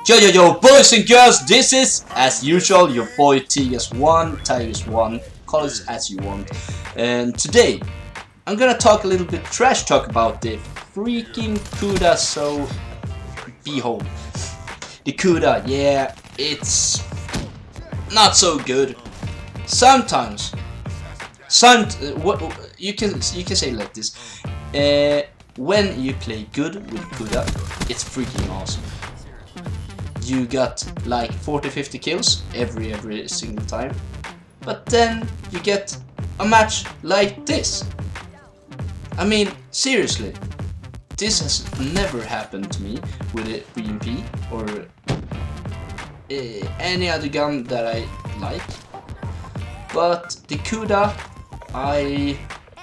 Yo, boys and girls, this is, as usual, your boy TigazONE, call it as you want. And today, I'm gonna talk a little bit trash talk about the freaking KUDA, so behold. The KUDA, yeah, it's not so good. Sometimes, what you can say it like this, when you play good with KUDA, it's freaking awesome. You got like 40-50 kills every single time, but then you get a match like this. I mean, seriously, this has never happened to me with a BMP or any other gun that I like. But the KUDA, I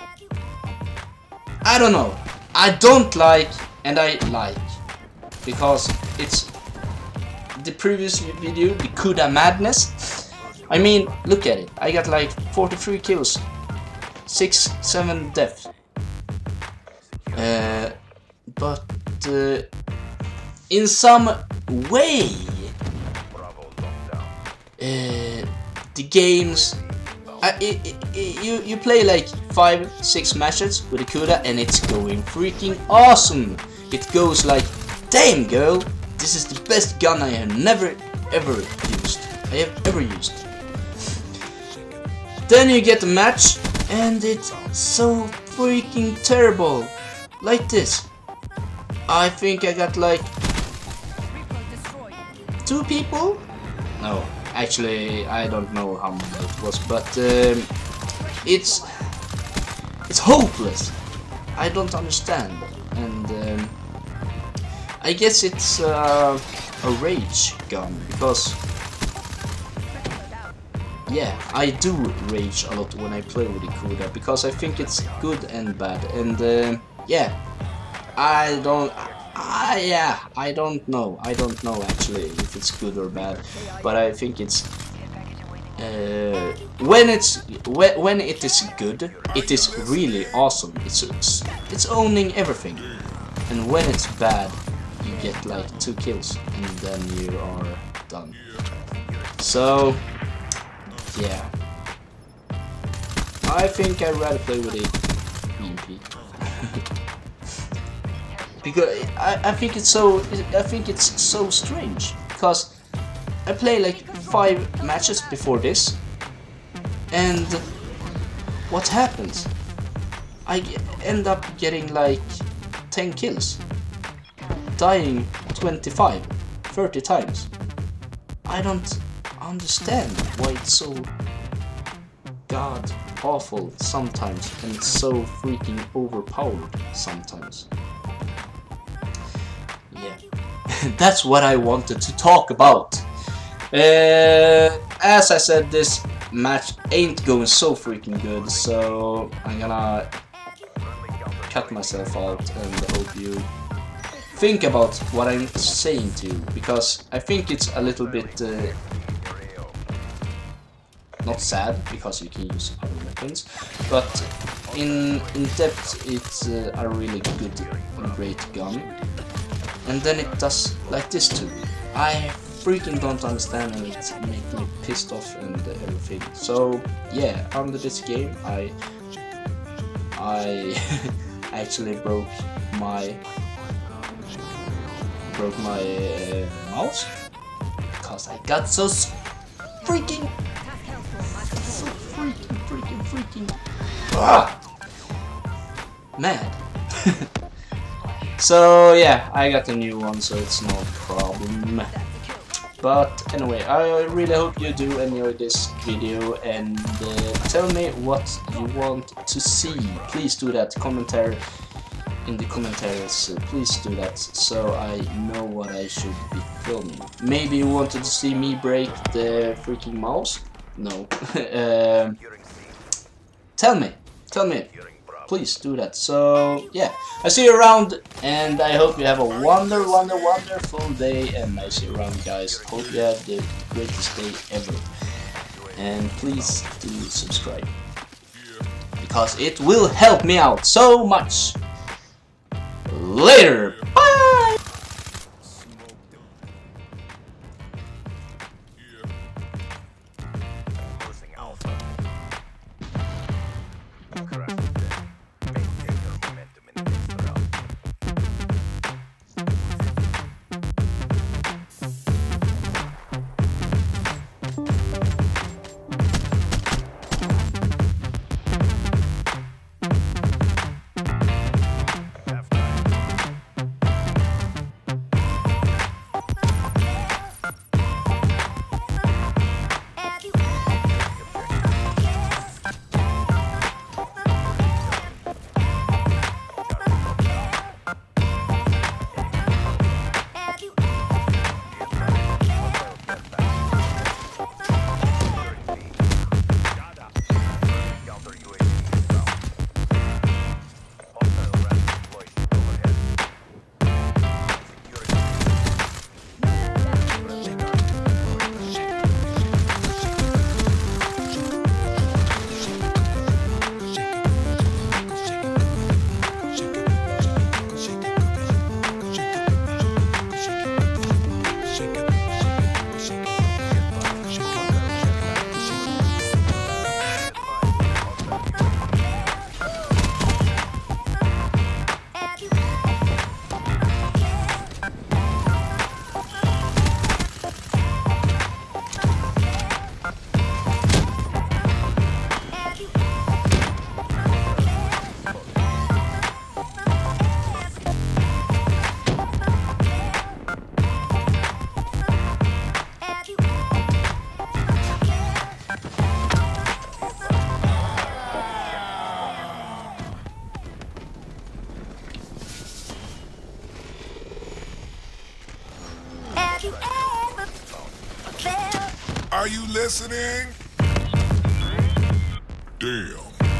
don't know. I don't like and I like, because it's the previous video, the KUDA madness. I mean, look at it. I got like 43 kills, 6-7 deaths. But in some way, the games, you play like 5-6 matches with the KUDA and it's going freaking awesome. It goes like, damn girl, this is the best gun I have ever used. Then you get a match and it's so freaking terrible. Like this. I think I got like 2 people? No, actually I don't know how many it was, but it's hopeless. I don't understand, and I guess it's a rage gun, because yeah, I do rage a lot when I play with the KUDA, because I think it's good and bad, and yeah, I don't know actually if it's good or bad, but I think it's when it is good, it is really awesome. It's owning everything, and when it's bad, you get like 2 kills and then you are done. So yeah, I think I'd rather play with a BMP. Because I think it's so strange, because I play like 5 matches before this, and what happens? I end up getting like 10 kills, dying 25-30 times. I don't understand why it's so god awful sometimes, and it's so freaking overpowered sometimes. Yeah, that's what I wanted to talk about. As I said, this match ain't going so freaking good, so I'm gonna cut myself out and hope you think about what I'm saying to you, because I think it's a little bit not sad, because you can use other weapons, but in depth it's a really good and great gun. And then it does like this to me. I freaking don't understand, and it's making me pissed off and everything. So yeah, under this game I actually broke my mouse, because I got so freaking mad. So yeah, I got a new one, so it's no problem. But anyway, I really hope you do enjoy this video, and tell me what you want to see. Please do that, in the commentaries, please do that, so I know what I should be filming. Maybe you wanted to see me break the freaking mouse? No. Tell me. Please do that. So yeah, I see you around, and I hope you have a wonderful day, and I see you around, guys. Hope you have the greatest day ever, and please do subscribe, because it will help me out so much. Later, bye. listening? Damn.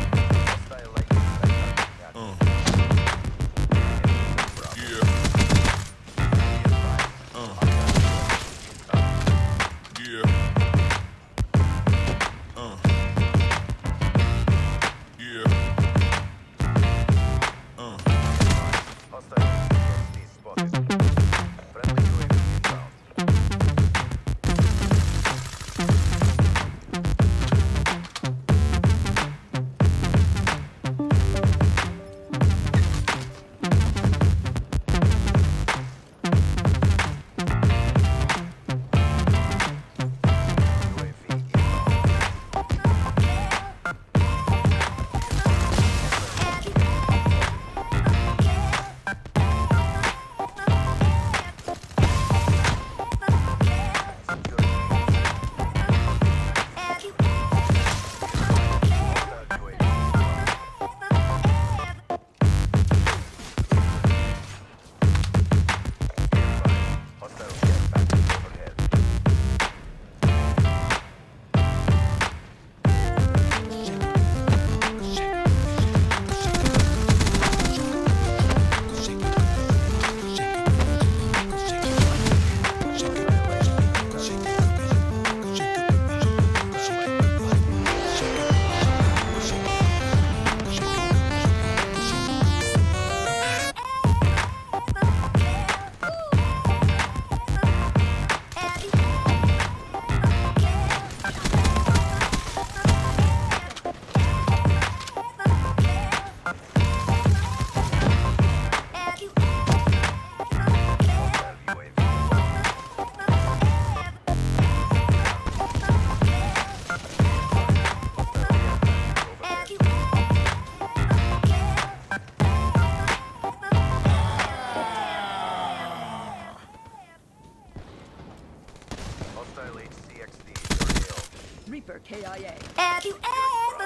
Reaper KIA. Have you ever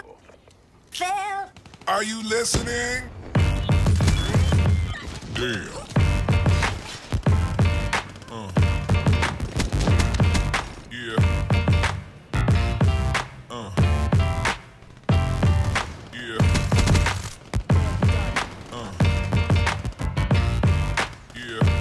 felt? Are you listening? Damn. Yeah. Yeah. Yeah.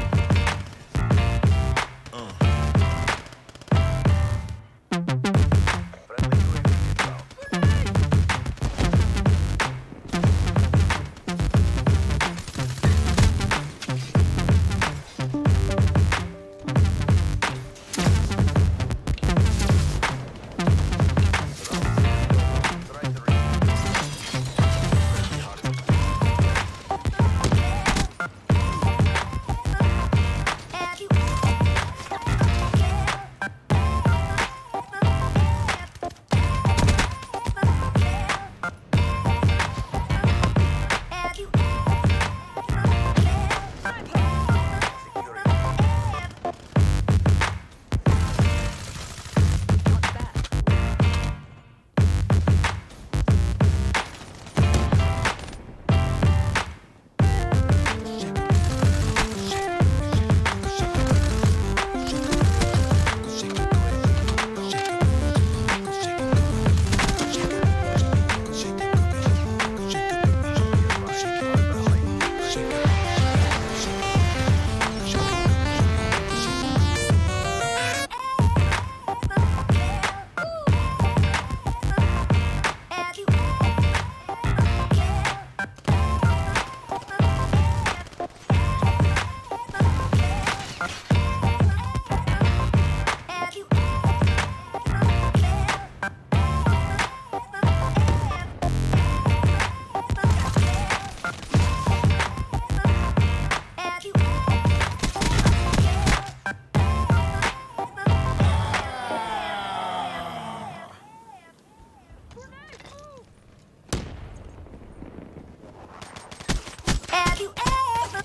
Have you ever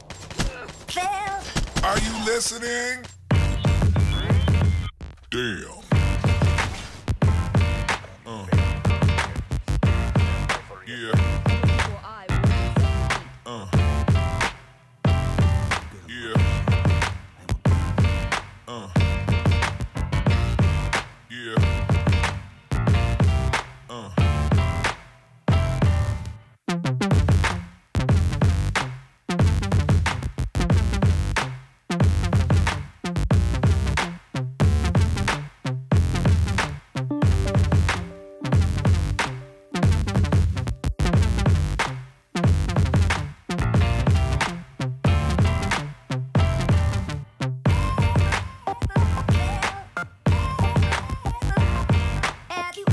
felt? Are you listening? Damn. Yeah. Yeah. Yeah. Have you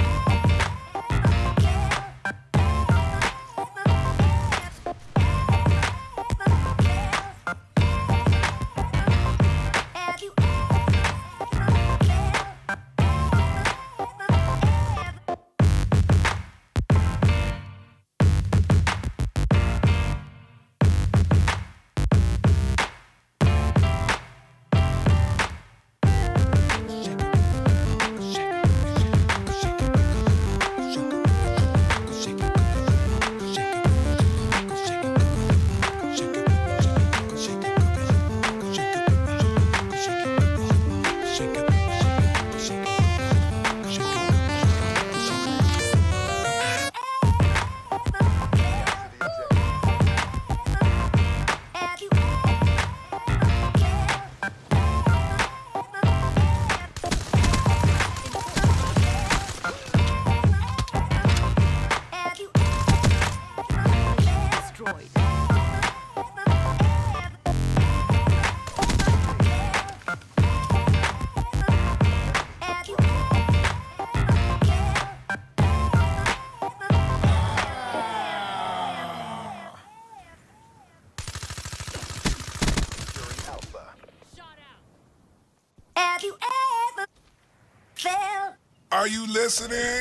ever felt? Are you listening?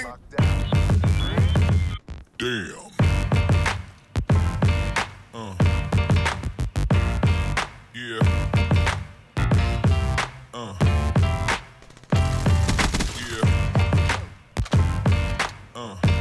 Damn. Yeah. Yeah.